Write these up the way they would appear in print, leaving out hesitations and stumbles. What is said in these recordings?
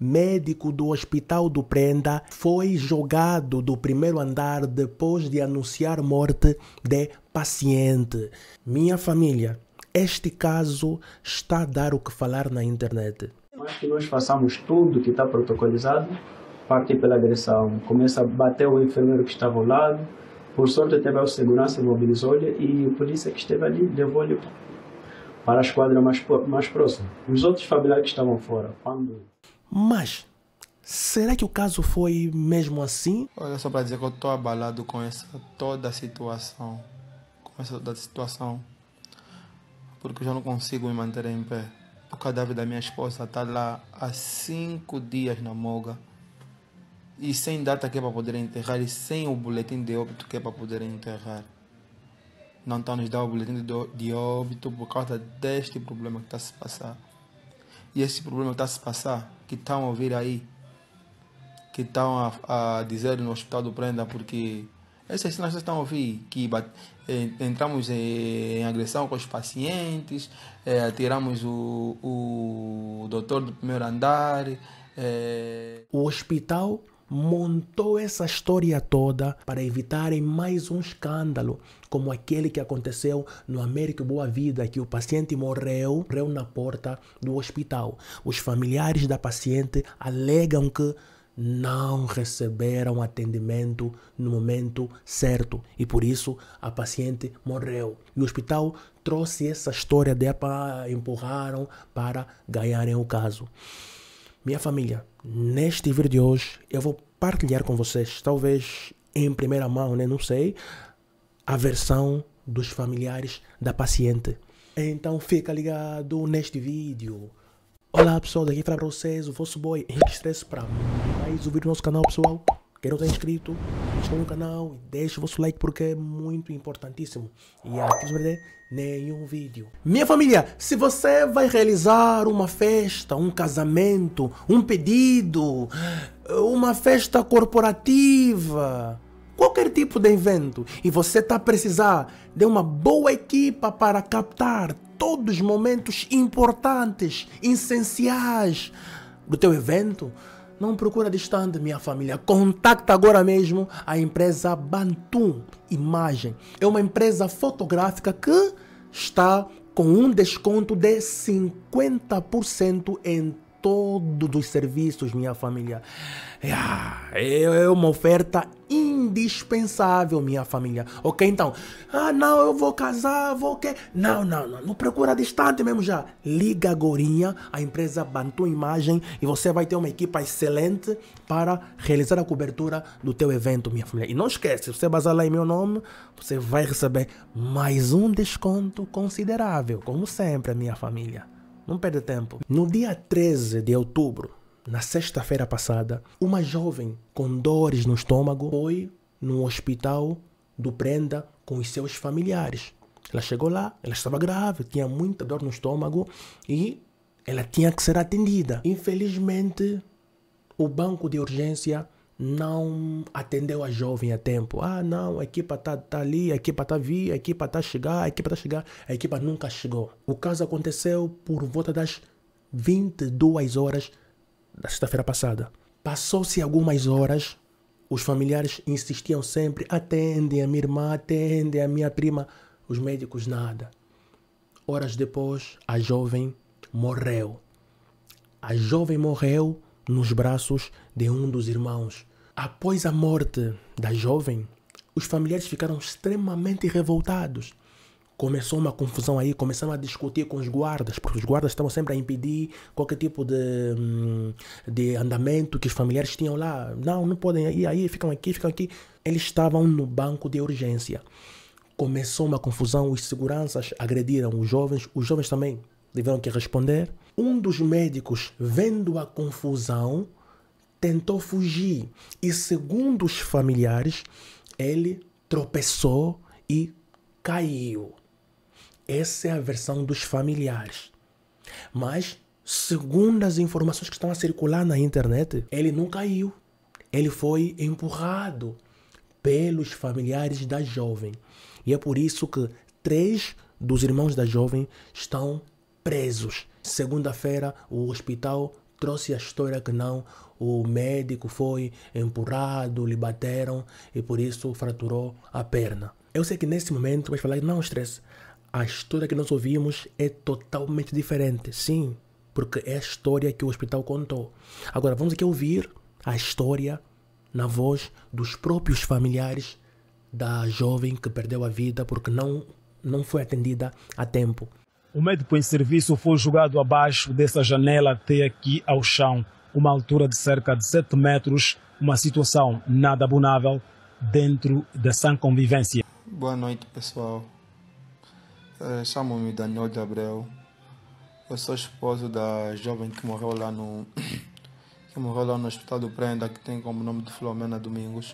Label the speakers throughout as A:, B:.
A: médico do Hospital do Prenda foi jogado do primeiro andar depois de anunciar morte de paciente. Minha família, este caso está a dar o que falar na internet.
B: Mas que nós façamos tudo que está protocolizado, parte pela agressão. Começa a bater o enfermeiro que estava ao lado. Por sorte teve a segurança, mobilizou-lhe e a polícia que esteve ali levou-lhe para a esquadra mais próxima. Os outros familiares que estavam fora.
A: Mas, será que o caso foi mesmo assim?
C: Olha, só para dizer que eu estou abalado com toda a situação. Porque eu já não consigo me manter em pé. O cadáver da minha esposa está lá há 5 dias na moga. E sem data que é para poder enterrar e sem o boletim de óbito que é para poder enterrar. Não estão nos dar o boletim de óbito por causa deste problema que está a se passar. E esse problema que está a se passar, que estão a ouvir aí, que estão a dizer no Hospital do Prenda, porque essas cenas estão a ouvir, que entramos em agressão com os pacientes, atiramos o doutor do primeiro andar.
A: O hospital montou essa história toda para evitarem mais um escândalo, como aquele que aconteceu no Américo Boa Vida, que o paciente morreu na porta do hospital. Os familiares da paciente alegam que não receberam atendimento no momento certo e por isso a paciente morreu. E o hospital trouxe essa história empurraram para ganharem o caso. Minha família, neste vídeo de hoje eu vou partilhar com vocês, talvez em primeira mão, né? Não sei, a versão dos familiares da paciente. Então fica ligado neste vídeo. Olá pessoal, daqui fala para vocês o vosso boy Henrique Stress para mais um vídeo do nosso canal, pessoal. Quem não está inscrito, inscreva no canal e deixe o vosso like porque é muito importantíssimo. E aqui não perder nenhum vídeo. Minha família, se você vai realizar uma festa, um casamento, um pedido, uma festa corporativa, qualquer tipo de evento, e você está a precisar de uma boa equipa para captar todos os momentos importantes, essenciais do teu evento, não procura distante, minha família. Contacta agora mesmo a empresa Bantum Imagem. É uma empresa fotográfica que está com um desconto de 50% em todos os serviços, minha família. É uma oferta indispensável, minha família. Ok, então, não, eu vou casar, vou quê? Não procura distante mesmo já. Liga agorinha a empresa Bantum Imagem e você vai ter uma equipa excelente para realizar a cobertura do teu evento, minha família. E não esquece, se você basar lá em meu nome, você vai receber mais um desconto considerável, como sempre, minha família. Não perde tempo. No dia 13 de outubro, na sexta-feira passada, uma jovem com dores no estômago foi no Hospital do Prenda com os seus familiares. Ela chegou lá, ela estava grave, tinha muita dor no estômago e ela tinha que ser atendida. Infelizmente, o banco de urgência não atendeu a jovem a tempo. Não, a equipa tá ali, a equipa tá vir, a equipa tá a chegar, a equipa nunca chegou. O caso aconteceu por volta das 22 horas da sexta-feira passada. Passou-se algumas horas, os familiares insistiam sempre, atendem a minha irmã, atendem a minha prima. Os médicos nada. Horas depois, a jovem morreu. A jovem morreu nos braços de um dos irmãos. Após a morte da jovem, os familiares ficaram extremamente revoltados. Começou uma confusão aí, começaram a discutir com os guardas, porque os guardas estavam sempre a impedir qualquer tipo de andamento que os familiares tinham lá. Não podem ir aí, ficam aqui. Eles estavam no banco de urgência. Começou uma confusão, os seguranças agrediram os jovens também tiveram que responder. Um dos médicos, vendo a confusão, tentou fugir e, segundo os familiares, ele tropeçou e caiu. Essa é a versão dos familiares. Mas, segundo as informações que estão a circular na internet, ele não caiu. Ele foi empurrado pelos familiares da jovem. E é por isso que 3 dos irmãos da jovem estão presos. Segunda-feira, o hospital trouxe a história que não, o médico foi empurrado, lhe bateram e por isso fraturou a perna. Eu sei que nesse momento vais falar, não estresse, a história que nós ouvimos é totalmente diferente, sim, porque é a história que o hospital contou. Agora vamos aqui ouvir a história na voz dos próprios familiares da jovem que perdeu a vida porque não foi atendida a tempo.
D: O médico em serviço foi jogado abaixo dessa janela até aqui ao chão, uma altura de cerca de 7 metros, uma situação nada abonável dentro da sã convivência.
C: Boa noite, pessoal. Chamo-me Daniel de Abreu. Eu sou esposo da jovem que morreu lá no Hospital do Prenda, que tem como nome de Filomena Domingos.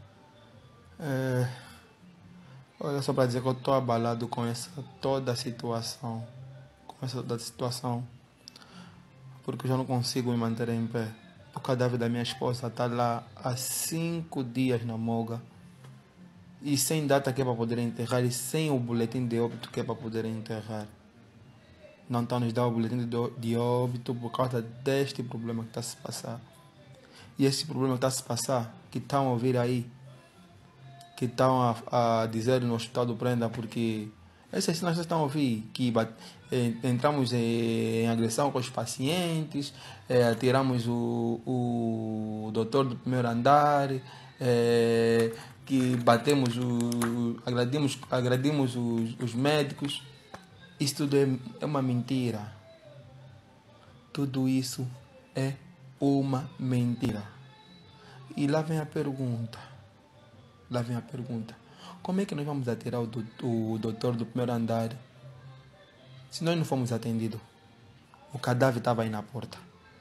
C: Olha, só para dizer que eu estou abalado com toda a situação. Porque eu já não consigo me manter em pé. O cadáver da minha esposa está lá há 5 dias na moga. E sem data que é para poder enterrar, e sem o boletim de óbito que é para poder enterrar. Não estão nos dar o boletim de óbito por causa deste problema que está a se passar. E esse problema que está a se passar, que estão a ouvir aí, que estão a dizer no Hospital do Prenda, porque essas cenas estão a ouvir, que entramos em agressão com os pacientes, atiramos o doutor do primeiro andar, que batemos, agredimos os médicos. Isso tudo é uma mentira. Tudo isso é uma mentira. E lá vem a pergunta. Como é que nós vamos atirar o doutor do primeiro andar se nós não fomos atendidos? O cadáver estava aí na porta.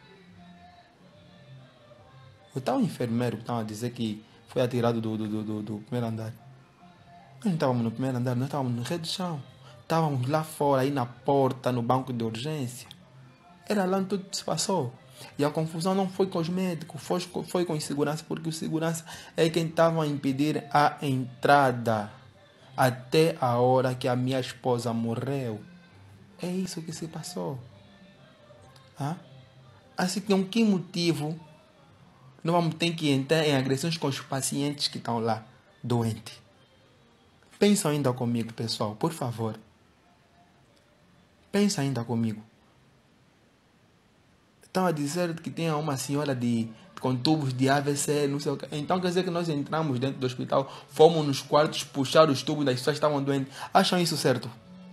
C: O tal enfermeiro que estava a dizer que foi atirado do primeiro andar. Nós não estávamos no primeiro andar, nós estávamos no reto do chão. Estávamos lá fora, aí na porta, no banco de urgência. Era lá onde tudo se passou. E a confusão não foi com os médicos, foi com os segurança, porque o segurança é quem estava a impedir a entrada até a hora que a minha esposa morreu. É isso que se passou. Assim, com que motivo nós vamos ter que entrar em agressões com os pacientes que estão lá, doentes? Pensa ainda comigo, pessoal, por favor. Pensa ainda comigo. Estão a dizer que tem uma senhora com tubos de AVC, não sei o que. Então quer dizer que nós entramos dentro do hospital, fomos nos quartos puxar os tubos das pessoas que estavam doentes. Acham isso certo?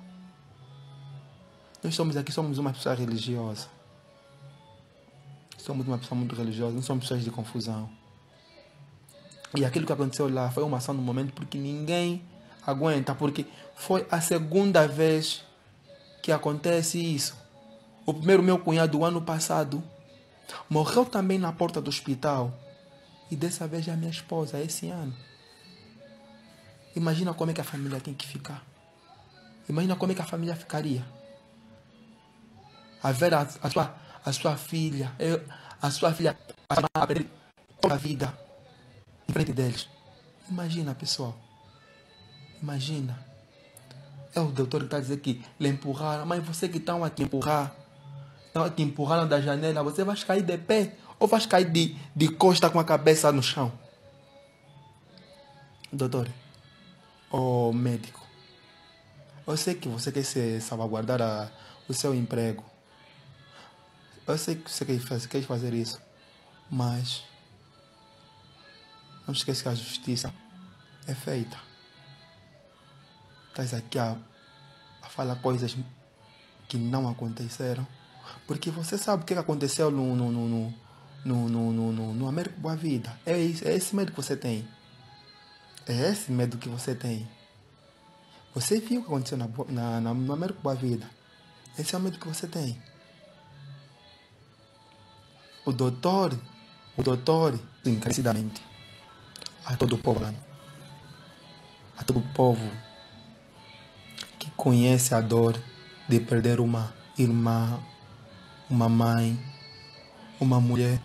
C: Nós somos uma pessoa religiosa. Somos uma pessoa muito religiosa, não somos pessoas de confusão. E aquilo que aconteceu lá foi uma ação no momento porque ninguém aguenta, porque foi a segunda vez que acontece isso. O primeiro, meu cunhado, o ano passado, morreu também na porta do hospital. E dessa vez a minha esposa, esse ano. Imagina como é que a família tem que ficar. Imagina como é que a família ficaria. A ver a sua filha a perder toda a vida em frente deles. Imagina, pessoal. Imagina. É o doutor que está a dizer que lhe empurraram. Mas você que está a te empurrar, estão te empurrando da janela, você vai cair de pé ou vai cair de costa com a cabeça no chão? Doutor, ou médico, eu sei que você quer salvaguardar o seu emprego. Eu sei que você quer fazer isso, mas não esqueça que a justiça é feita. Estás aqui a falar coisas que não aconteceram. Porque você sabe o que aconteceu no Américo Boa Vida. É esse medo que você tem. É esse medo que você tem. Você viu o que aconteceu no Américo Boa Vida. Esse é o medo que você tem. O doutor, encarecidamente, a todo o povo, a todo o povo que conhece a dor de perder uma irmã, uma mãe, uma mulher.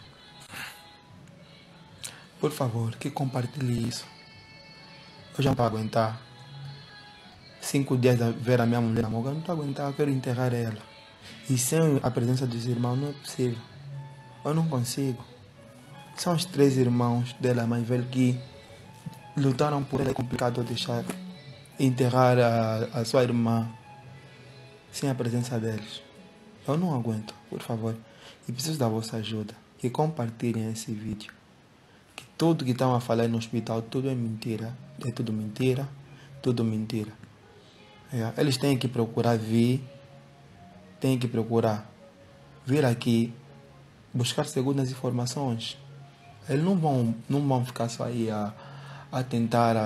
C: Por favor, que compartilhe isso. Eu já não estou a aguentar. 5 dias de ver a minha mulher na moga, eu não estou a aguentar, eu quero enterrar ela. E sem a presença dos irmãos não é possível. Eu não consigo. São os 3 irmãos dela mais velha que lutaram por ela. É complicado deixar enterrar a sua irmã sem a presença deles. Eu não aguento, por favor. E preciso da vossa ajuda. Que compartilhem esse vídeo. Que tudo que estão a falar no hospital, tudo é mentira. É tudo mentira. Tudo mentira. Eles têm que procurar vir. Têm que procurar vir aqui. Buscar segundas informações. Eles não vão ficar só aí a tentar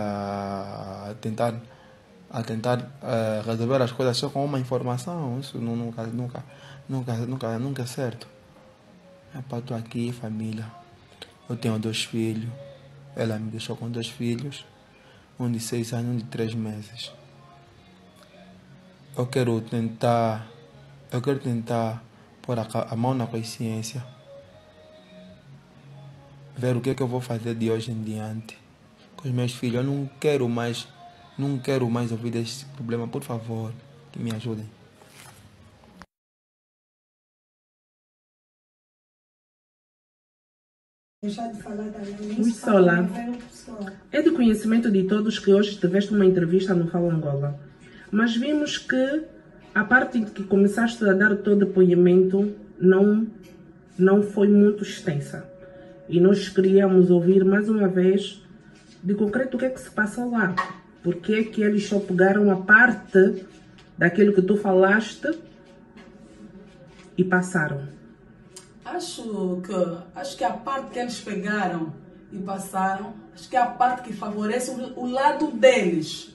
C: resolver as coisas só com uma informação. Isso nunca é certo. Estou aqui, família. Eu tenho 2 filhos. Ela me deixou com 2 filhos. Um de 6 anos e um de 3 meses. Eu quero tentar pôr a mão na consciência. Ver o que é que eu vou fazer de hoje em diante com os meus filhos. Eu não quero mais ouvir desse problema. Por favor, que me ajudem.
E: Sola, é de conhecimento de todos que hoje tiveste uma entrevista no Fala Angola, mas vimos que a parte que começaste a dar o teu depoimento não foi muito extensa. E nós queríamos ouvir mais uma vez de concreto o que é que se passou lá. Porque é que eles só pegaram a parte daquilo que tu falaste e passaram?
F: Acho que a parte que eles pegaram e passaram, acho que é a parte que favorece o lado deles.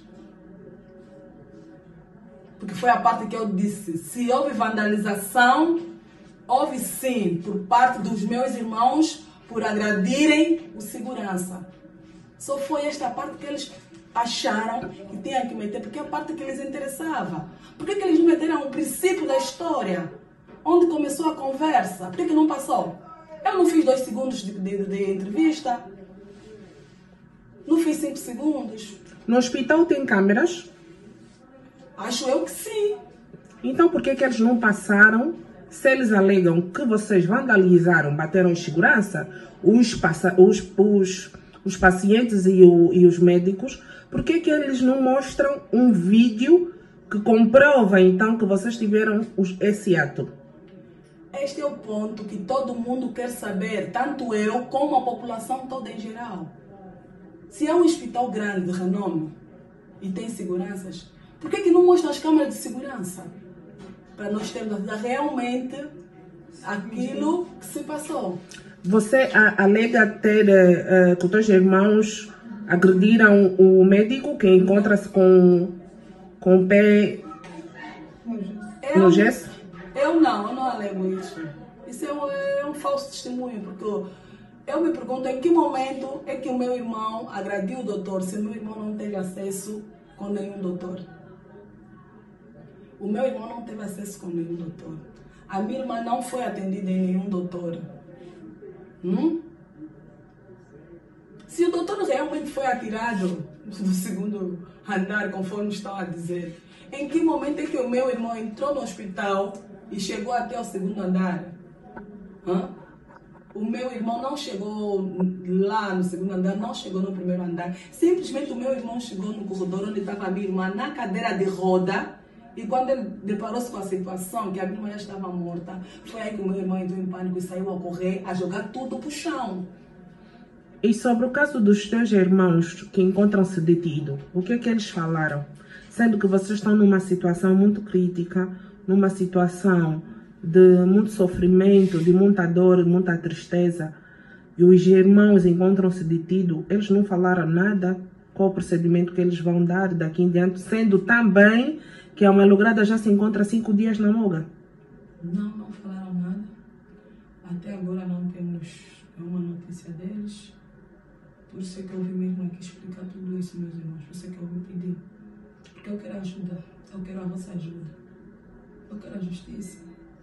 F: Porque foi a parte que eu disse, se houve vandalização, houve sim, por parte dos meus irmãos, por agredirem o segurança. Só foi esta parte que eles acharam que tinham que meter, porque é a parte que lhes interessava. Por que eles não meteram o princípio da história? Onde começou a conversa? Por que não passou? Eu não fiz 2 segundos de entrevista. Não fiz 5 segundos.
E: No hospital tem câmeras?
F: Acho eu que sim.
E: Então por que eles não passaram? Se eles alegam que vocês vandalizaram, bateram em segurança, os pacientes e os médicos, por que eles não mostram um vídeo que comprova então que vocês tiveram esse ato?
F: Este é o ponto que todo mundo quer saber, tanto eu como a população toda em geral. Se é um hospital grande de renome e tem seguranças, por que não mostra as câmeras de segurança? Para nós termos realmente aquilo que se passou.
E: Você alega ter que os teus irmãos agrediram o médico que encontra-se com o pé no gesso?
F: Eu não alego isso. Isso é um falso testemunho, porque eu me pergunto em que momento é que o meu irmão agrediu o doutor, se o meu irmão não teve acesso com nenhum doutor. O meu irmão não teve acesso com nenhum doutor. A minha irmã não foi atendida em nenhum doutor. Se o doutor realmente foi atirado do 2º andar, conforme estão a dizer, em que momento é que o meu irmão entrou no hospital e chegou até o 2º andar? O meu irmão não chegou lá no 2º andar, não chegou no 1º andar. Simplesmente o meu irmão chegou no corredor onde estava a minha irmã, na cadeira de roda. E quando ele deparou-se com a situação, que a minha irmã já estava morta, foi aí que o meu irmão entrou em pânico e saiu a correr, a jogar tudo para o chão.
E: E sobre o caso dos teus irmãos que encontram-se detidos, o que é que eles falaram? Sendo que vocês estão numa situação muito crítica, numa situação de muito sofrimento, de muita dor, de muita tristeza, e os irmãos encontram-se detidos, eles não falaram nada qual o procedimento que eles vão dar daqui em diante, sendo também que a malograda já se encontra 5 dias na Moga.
F: Não falaram nada. Até agora não temos uma notícia deles. Por isso é que eu vim mesmo aqui explicar tudo isso, meus irmãos. Por isso é que eu vim pedir. Porque eu quero ajuda. Eu quero a vossa ajuda. Eu quero a justiça.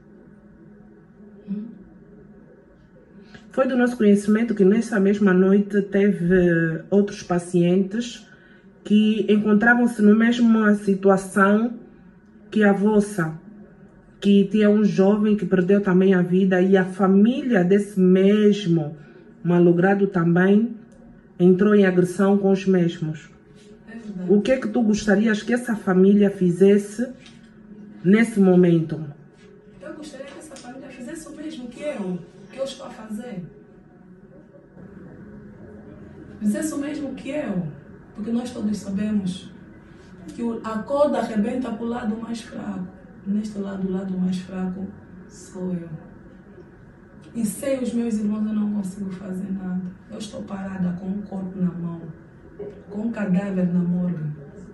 E: Foi do nosso conhecimento que nessa mesma noite teve outros pacientes que encontravam-se na mesma situação que a vossa, que tinha um jovem que perdeu também a vida e a família desse mesmo malogrado também entrou em agressão com os mesmos. O que é que tu gostarias que essa família fizesse nesse momento?
F: Eu gostaria que essa família fizesse o mesmo que eu estou a fazer. Fizesse o mesmo que eu, porque nós todos sabemos que a corda arrebenta para o lado mais fraco. Neste lado, o lado mais fraco sou eu. E sem os meus irmãos eu não consigo fazer nada. Eu estou parada com um corpo na mão, com um cadáver na morgue.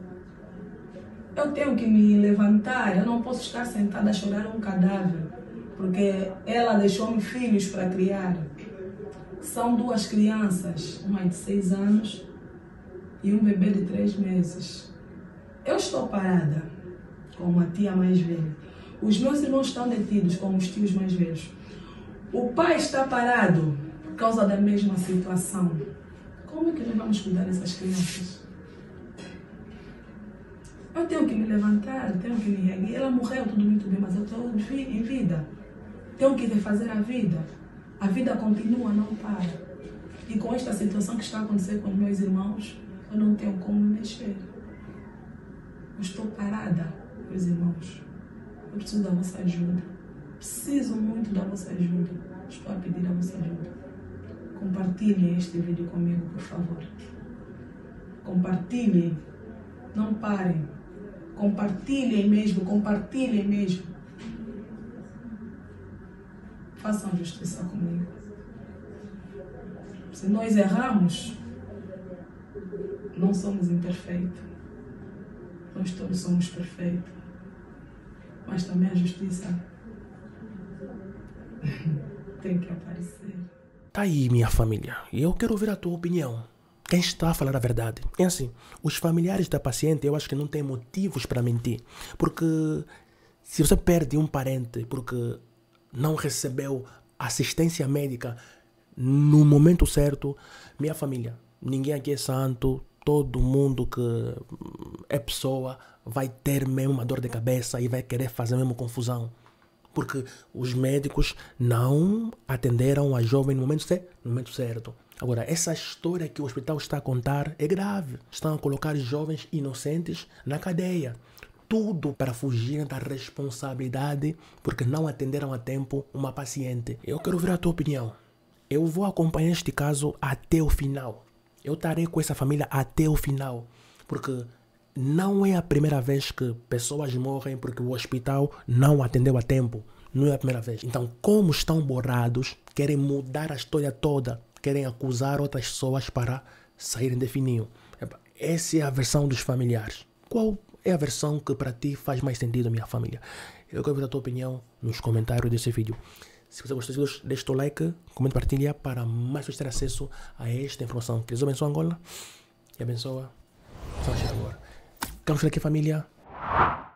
F: Eu tenho que me levantar, eu não posso estar sentada a chorar um cadáver, porque ela deixou-me filhos para criar. São 2 crianças, uma de 6 anos e um bebê de 3 meses. Eu estou parada como a tia mais velha. Os meus irmãos estão detidos como os tios mais velhos. O pai está parado por causa da mesma situação. Como é que nós vamos cuidar dessas crianças? Eu tenho que me levantar, tenho que me reerguer. Ela morreu, tudo muito bem, mas eu estou em vida. Tenho que refazer a vida. A vida continua, não para. E com esta situação que está acontecendo com os meus irmãos, eu não tenho como me mexer. Eu estou parada, meus irmãos. Eu preciso da vossa ajuda. Preciso muito da vossa ajuda. Estou a pedir a vossa ajuda. Compartilhem este vídeo comigo, por favor. Compartilhem. Não parem. Compartilhem mesmo, compartilhem mesmo. Façam justiça comigo. Se nós erramos, não somos imperfeitos. Nós todos somos perfeitos. Mas também a justiça tem que aparecer.
A: Tá aí, minha família. E eu quero ouvir a tua opinião. Quem está a falar a verdade? É assim, os familiares da paciente, eu acho que não têm motivos para mentir. Porque se você perde um parente porque não recebeu assistência médica no momento certo, minha família, ninguém aqui é santo, todo mundo que é pessoa vai ter mesmo uma dor de cabeça e vai querer fazer mesmo confusão. Porque os médicos não atenderam a jovem no momento certo. Agora, essa história que o hospital está a contar é grave. Estão a colocar jovens inocentes na cadeia. Tudo para fugir da responsabilidade porque não atenderam a tempo uma paciente. Eu quero ver a tua opinião. Eu vou acompanhar este caso até o final. Eu estarei com essa família até o final. Porque não é a primeira vez que pessoas morrem porque o hospital não atendeu a tempo. Não é a primeira vez. Então, como estão borrados, querem mudar a história toda. Querem acusar outras pessoas para saírem de fininho. Essa é a versão dos familiares. Qual é a versão que para ti faz mais sentido, minha família? Eu quero ver a tua opinião nos comentários desse vídeo. Se você gostou desse vídeo, deixa o like, comenta e partilha para mais pessoas terem acesso a esta informação. Que Deus abençoe Angola e abençoa São Agora. Ficamos por aqui, família.